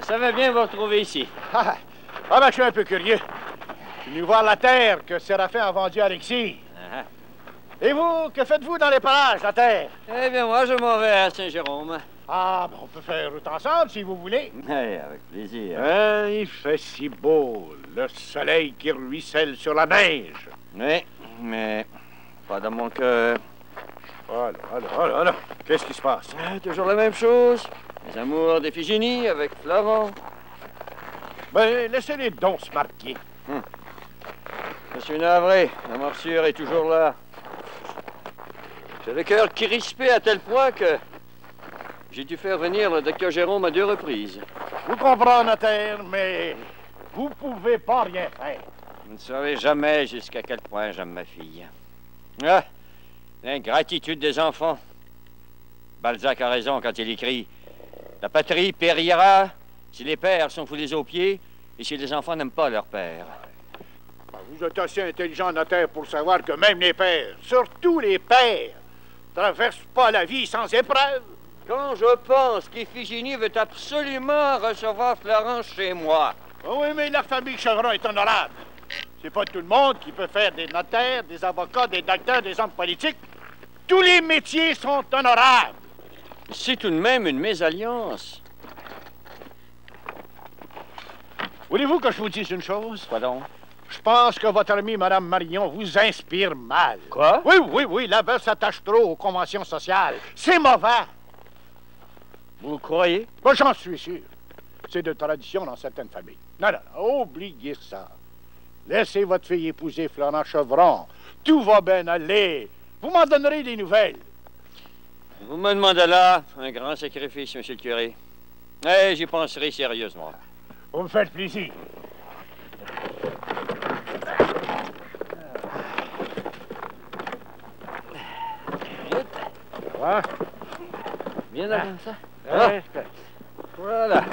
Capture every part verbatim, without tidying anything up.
Ça va bien vous retrouver ici. Ah, ah ben, je suis un peu curieux. Je suis venu voir la terre que Séraphin a vendue à Alexis. Uh-huh. Et vous, que faites-vous dans les parages, la terre? Eh bien, moi, je m'en vais à Saint-Jérôme. Ah, ben, on peut faire route ensemble, si vous voulez. Oui, avec plaisir. Hein, il fait si beau, le soleil qui ruisselle sur la neige. Oui, mais pas dans mon cœur. Alors, alors, alors, alors, qu'est-ce qui se passe? Ah, toujours la même chose. Les amours d'Iphigénie avec Florent. Ben, laissez-les donc se marquer. Hum. Je suis navré. La morsure est toujours là. J'ai le cœur crispé à tel point que j'ai dû faire venir le docteur Jérôme à deux reprises. Vous comprenez, notaire, mais vous pouvez pas rien faire. Vous ne saurez jamais jusqu'à quel point j'aime ma fille. Ah, l'ingratitude des enfants. Balzac a raison quand il écrit « La patrie périra si les pères sont foulés aux pieds et si les enfants n'aiment pas leur père. » Vous êtes assez intelligent, notaire, pour savoir que même les pères, surtout les pères, traversent pas la vie sans épreuve. Quand je pense qu'Iphigénie veut absolument recevoir Florence chez moi. Oui, mais la famille Chevron est honorable. C'est pas tout le monde qui peut faire des notaires, des avocats, des docteurs, des hommes politiques. Tous les métiers sont honorables. C'est tout de même une mésalliance. Voulez-vous que je vous dise une chose? Quoi donc? Je pense que votre amie, Mme Marion, vous inspire mal. Quoi? Oui, oui, oui, la veuve s'attache trop aux conventions sociales. C'est mauvais. Vous croyez? Moi, j'en suis sûr. C'est de tradition dans certaines familles. Non, non, non, oubliez ça. Laissez votre fille épouser Florent Chevron. Tout va bien aller. Vous m'en donnerez des nouvelles. Vous me demandez là un grand sacrifice, monsieur le curé. Eh, j'y penserai sérieusement. Vous me faites plaisir. Ça va? Bien avant ça. Ah. Ah. Voilà.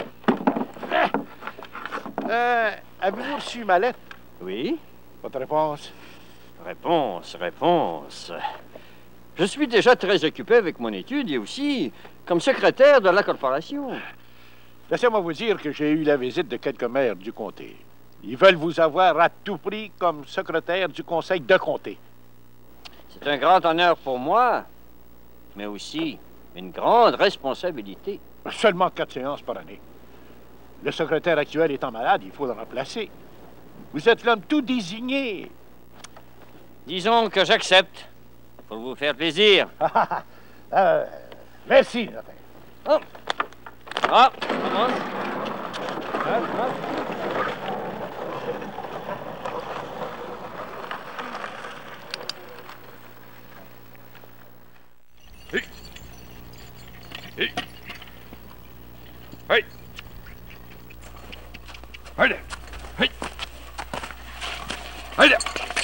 Euh, avez-vous reçu ma lettre? Oui? Votre réponse? Réponse, réponse. Je suis déjà très occupé avec mon étude et aussi comme secrétaire de la corporation. Laissez-moi vous dire que j'ai eu la visite de quelques maires du comté. Ils veulent vous avoir à tout prix comme secrétaire du conseil de comté. C'est un grand honneur pour moi, mais aussi une grande responsabilité. Seulement quatre séances par année. Le secrétaire actuel étant malade, il faut le remplacer. Vous êtes l'homme tout désigné. Disons que j'accepte, pour vous faire plaisir. euh, merci, notaire. Oh. Ah, comment? Ah, ah. Hey. Hey. Hey. Haydi. Hey. Haydi.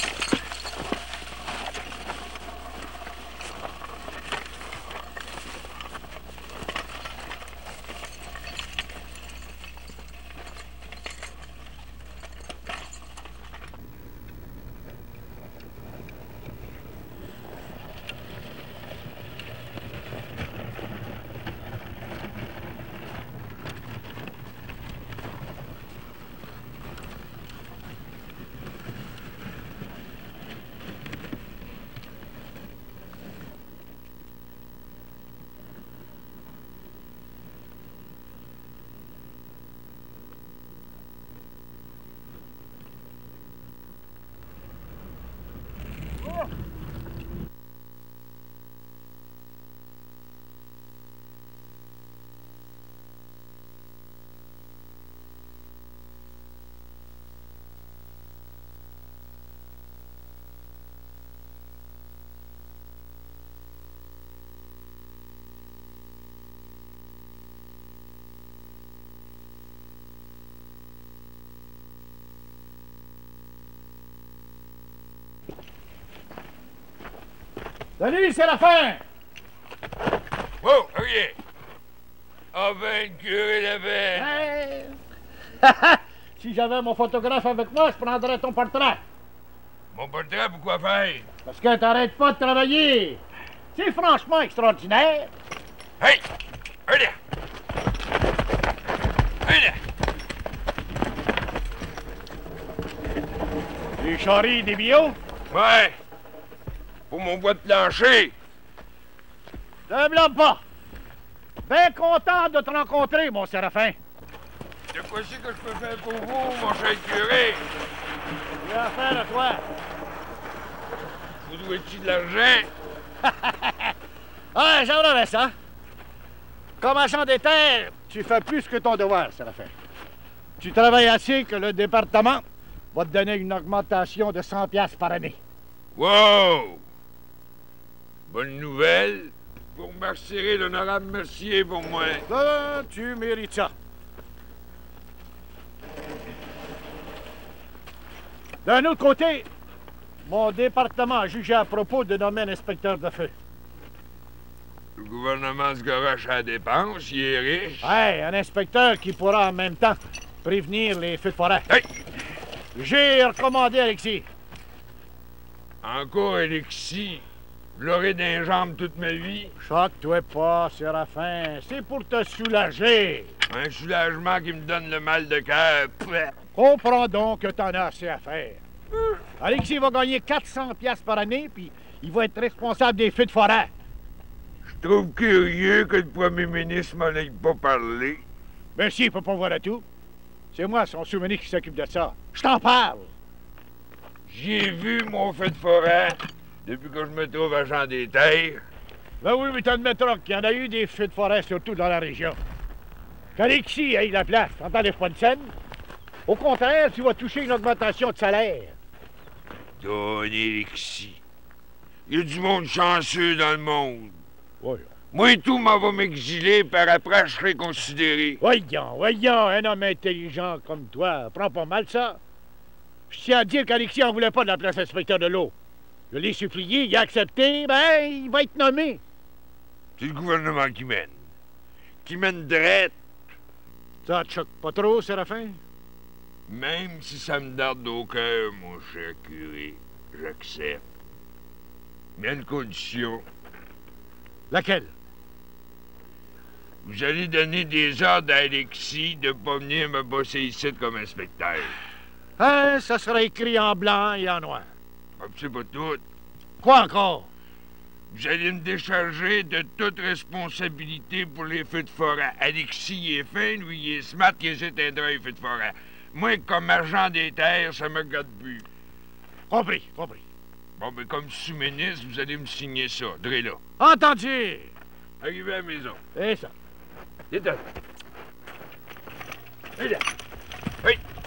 Salut, c'est la fin! Wow, OK. Ah ben, le curé Lapin. Hey. Si j'avais mon photographe avec moi, je prendrais ton portrait. Mon portrait, pourquoi faire? Parce que t'arrêtes pas de travailler. C'est franchement extraordinaire. Hey! Allez! Allez! Les charries des bio? Ouais! Pour mon bois de plancher! Ne blâme pas! Bien content de te rencontrer, mon Séraphin. De quoi c'est que je peux faire pour vous, mon cher curé? J'ai affaire à toi. Vous dois-tu de l'argent? Ah, j'aimerais ça. Comme agent des terres, tu fais plus que ton devoir, Séraphin. Tu travailles assez que le département va te donner une augmentation de cent piastres par année. Wow! Bonne nouvelle. Vous remercierez l'honorable Mercier pour moi. Ben, tu mérites ça. D'un autre côté, mon département a jugé à propos de nommer un inspecteur de feu. Le gouvernement se garoche à la dépense, il est riche. Ouais, un inspecteur qui pourra en même temps prévenir les feux de forêt. Hey! J'ai recommandé Alexis. Encore Alexis. Je l'aurai dans les jambes toute ma vie. Choque-toi pas, Séraphin. C'est pour te soulager. Un soulagement qui me donne le mal de cœur. Pouah! Comprends donc que t'en as assez à faire. Alexis va gagner quatre cents piastres par année, puis il va être responsable des feux de forêt. Je trouve curieux que le premier ministre m'en ait pas parlé. Mais si, il peut pas voir à tout. C'est moi, son souvenir, qui s'occupe de ça. Je t'en parle. J'ai vu mon feu de forêt depuis que je me trouve agent des terres. Ben oui, mais t'admettras qu'il y en a eu des feux de forêt, surtout dans la région. Qu'Alexis ait la place, t'entendais pas de scène? Au contraire, tu vas toucher une augmentation de salaire. Don Alexis. Il y a du monde chanceux dans le monde. Oui. Moi et tout, m'en va m'exiler, par après, je serai considéré. Voyons, voyons, un homme intelligent comme toi, prends pas mal ça. Je tiens à dire qu'Alexis en voulait pas de la place d'inspecteur de l'eau. Je l'ai supplié, il a accepté, ben, il va être nommé. C'est le gouvernement qui mène. Qui mène drette. Ça te choque pas trop, Séraphin? Même si ça me darde au cœur, mon cher curé, j'accepte. Mais à une condition. Laquelle? Vous allez donner des ordres à Alexis de pas venir me bosser ici comme inspecteur. Hein, ça sera écrit en blanc et en noir. Ah, c'est pas tout. Quoi encore? Vous allez me décharger de toute responsabilité pour les feux de forêt. Alexis, il est fin, lui, il est smart, il s'éteindra les feux de forêt. Moi, comme agent des terres, ça me garde plus. Compris, compris. Bon, ben, comme sous-ministre, vous allez me signer ça. Drez là. Entendu! Arrivez à la maison. C'est ça. Détends. Allez là. Oui.